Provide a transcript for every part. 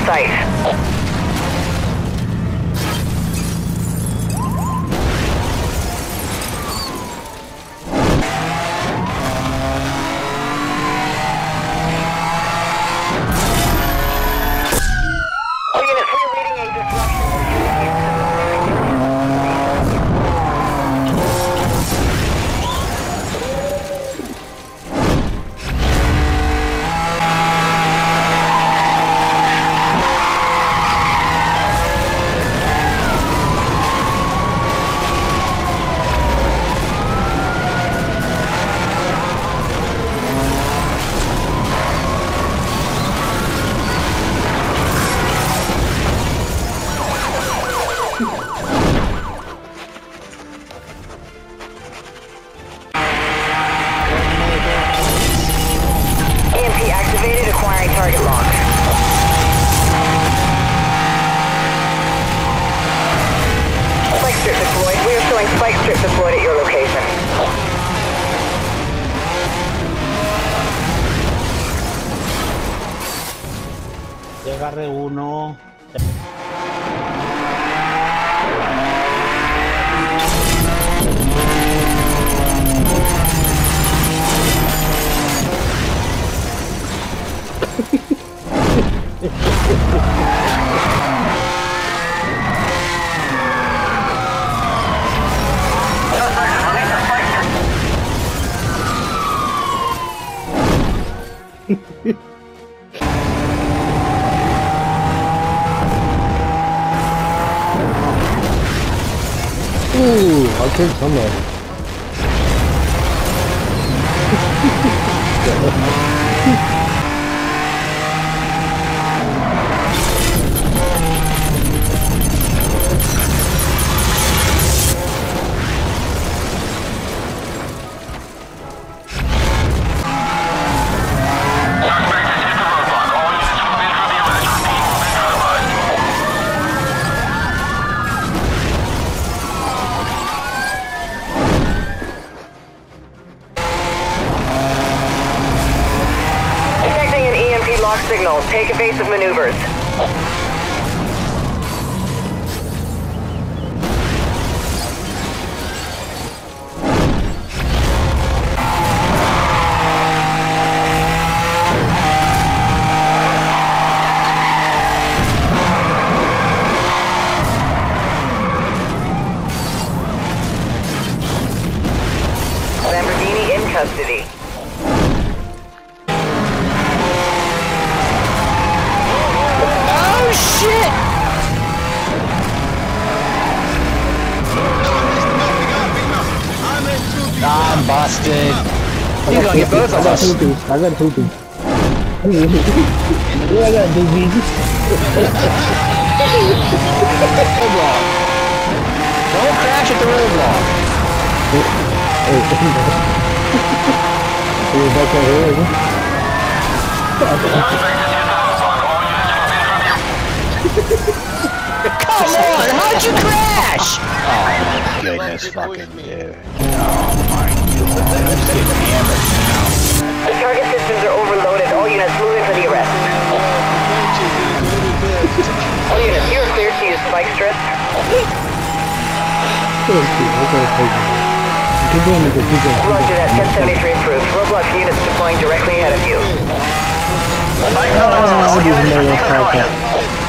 site. Target lock. Spike strip deployed. We are showing spike strip deployed at your location. Ya agarré uno. Ooh, I killed somebody. Lock signal. Take evasive maneuvers. Lamborghini in custody. Shit! I'm busted. He's gonna get both of us. I got two pieces. Yeah, I got two pieces. Roadblock. Don't crash at the roadblock. You're back over here. Come on, how'd you crash? Oh my goodness, fucking dude. Oh my god, I'm just getting hammered now. The target systems are overloaded. All units move in for the arrest. All units, you are cleared to use spike strip. Roger that, 1073 approved. Roblox units deploying directly ahead of you. All units,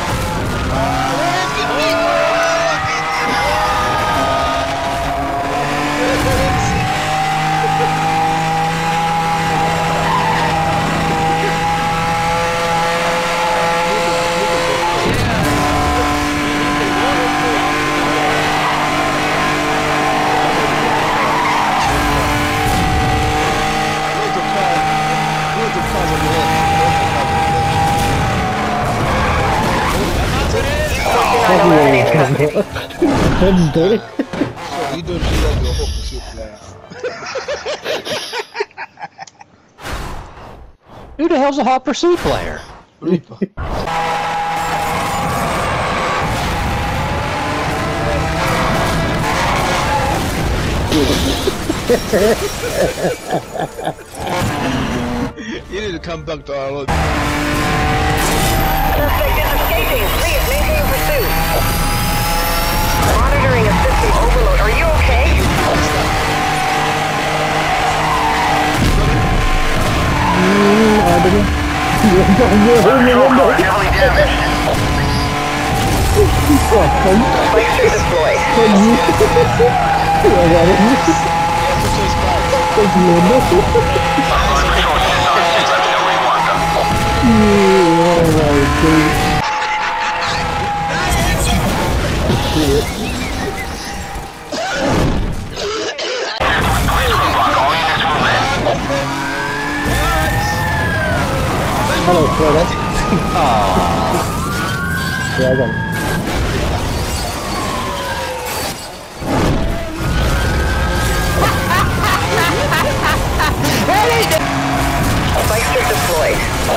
What's that? So you don't do that your whole pursuit plan. Who the hell's a Hot Pursuit player? Reaper. You need to come back to our road. Suspect is escaping. Please maintain pursuit. Monitoring a system overload. Are you okay? Ada ni. Profile heavily damaged. Spikes are deployed. Hello, brother. Yeah, I got it. Spikes are deployed.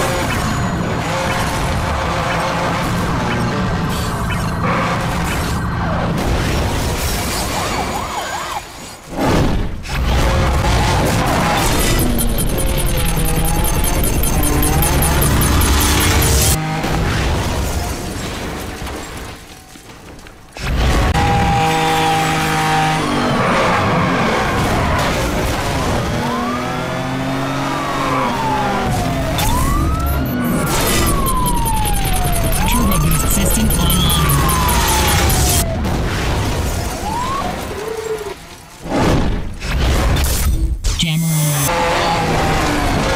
System online. Jammer online.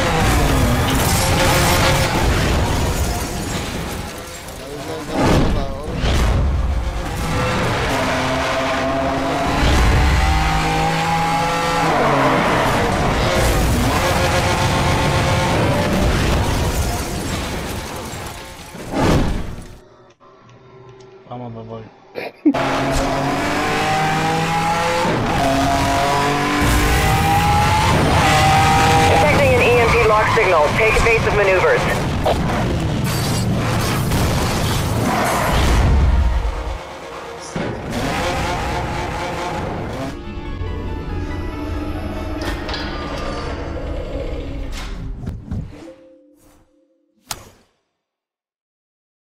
Vamos, voy. Detecting an EMP lock signal. Take evasive maneuvers.